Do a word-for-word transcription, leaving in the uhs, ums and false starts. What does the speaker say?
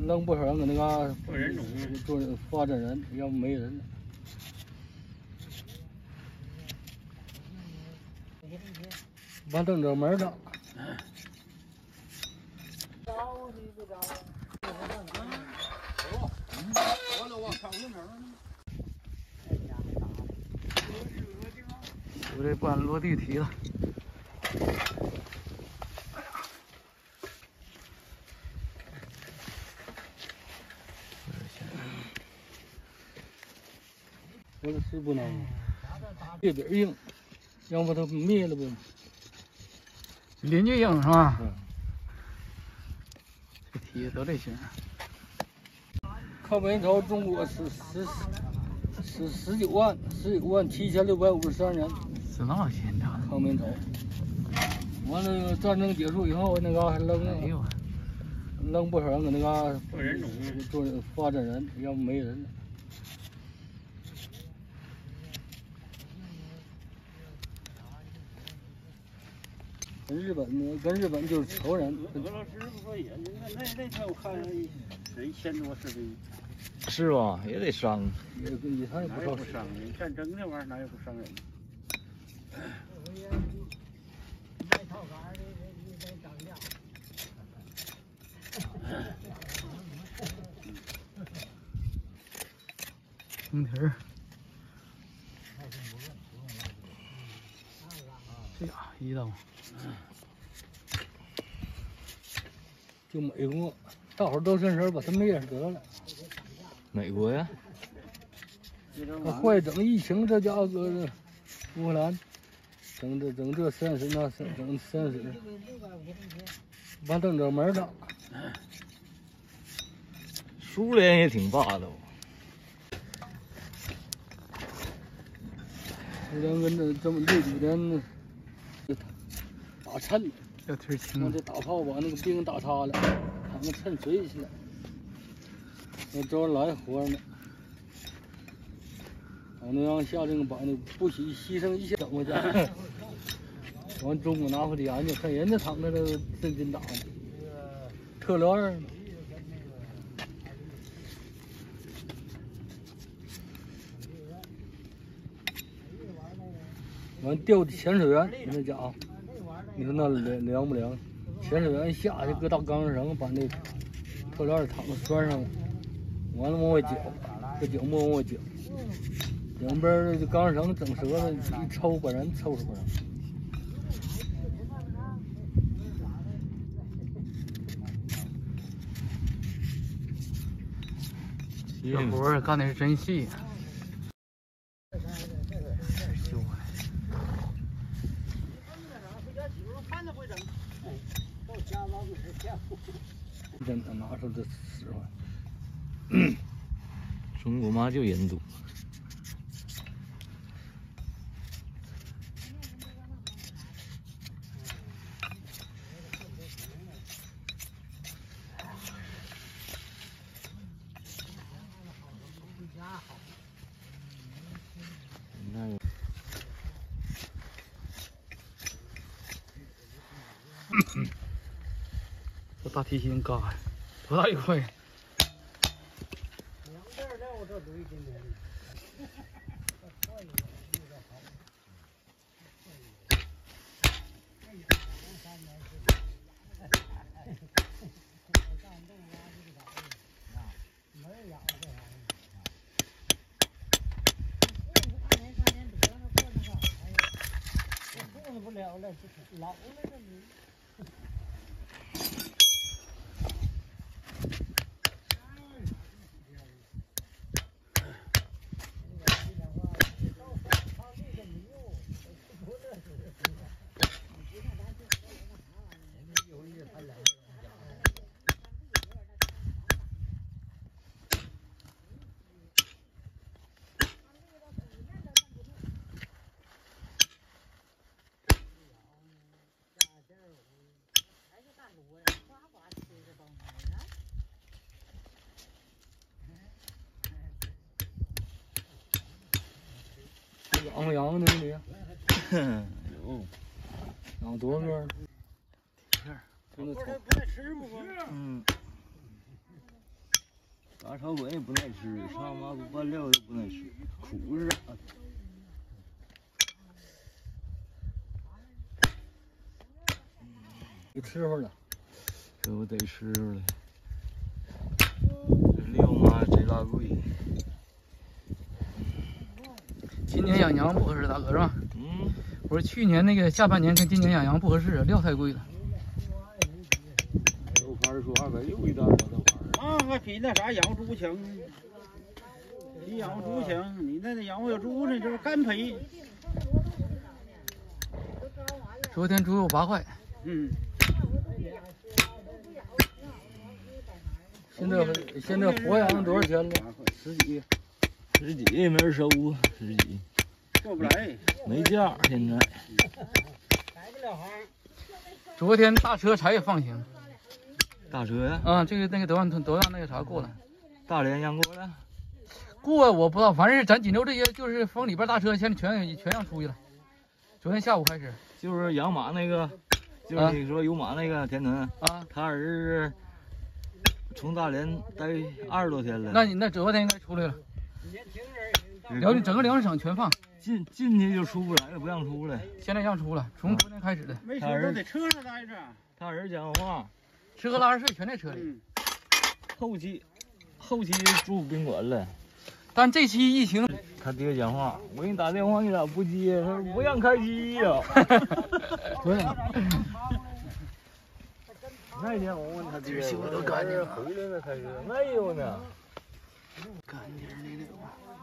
弄不少人搁那嘎做人种做发展人，要不没人了。完正着门的。我这搬落地梯了。我这是不能，别边硬，要不它灭了不？邻居硬是吧？嗯。这梯都这型。靠北头，中国是十十十九万十九万七千六百五十三人。是那么些的。靠北头。完了，战争结束以后，那嘎还扔了，扔不少人搁那嘎做人种做发展人，要不没人了。跟日本跟日本就是仇人。 俄罗斯不说也，你看那那天我看上一有一千多视频。 是吧？也得伤， 也也他也不少不伤人，战争那玩意儿哪有不伤人？ 红皮儿，这呀一刀，就美国，大伙儿都伸手把它灭死得了。 美国呀？ 那坏整疫情，这家伙搁乌克兰，整这整这三十那三整三十，完整整门的。 苏联也挺霸道。 苏联跟这这么六几年打趁， 要忒轻让这大炮把那个兵打塌了，他们趁水去了。那周恩来活着呢，我那让下令把那不惜牺牲一切整回去。完中国拿回去研究，看人家躺在这真金打的，特六二。完掉潜水员，那家伙，你说那凉凉不凉？潜水员下去搁大钢绳把那特六二躺拴上了，完了往外绞，这绞末往外绞，两边这钢绳整折了，一抽把人抽死不了。这活儿干的是真细。真的拿出这使唤。 中国嘛就人多。那有。 这大提琴嘎，多大一块？不了了，老了这你。养羊呢你？ 有， 养多少个？ 片儿， 真的不是不是吃不？ 嗯。 啥草本也不耐吃，啥麻布拌料都不耐吃，苦是啥的。 有吃乎了， 这不得吃乎了。这料嘛贼拉贵。 今年养羊不合适，大哥是吧？ 嗯。 我说去年那个下半年跟今年养羊不合适，料太贵了。 豆瓣说二百六一袋呢，豆瓣。 啊，还比那啥养猪强呢？比养猪强，你那养活猪呢，就是干赔。 昨天猪肉八块。 嗯。 现在现在活羊多少钱了？十几。 十几也没人收啊，十几。 做不来。 没价现在。 开不了行。 昨天大车才放行。 大车呀？ 啊，这个那个都让都让那个啥过了。 大连让过了？ 过我不知道，反正是咱锦州这些就是风里边大车，现在全全让出去了。昨天下午开始。 就是养马那个，就是你说有马那个田屯啊， 他儿子从大连待二十多天了。 那你那昨天应该出来了。辽宁整个辽宁省全放。 进进去就出不来了，不让出来。 现在让出了，从昨天开始的。 没车都得车上待着。 他儿子讲话， 吃喝拉撒睡全在车里。 嗯、 后期后期住宾馆了。 但这期疫情， 他爹讲话，我给你打电话你咋不接？他说不让开机呀、啊。 对。 那天我问他爹，我都干净回来了开车，没有呢。 干净的那个。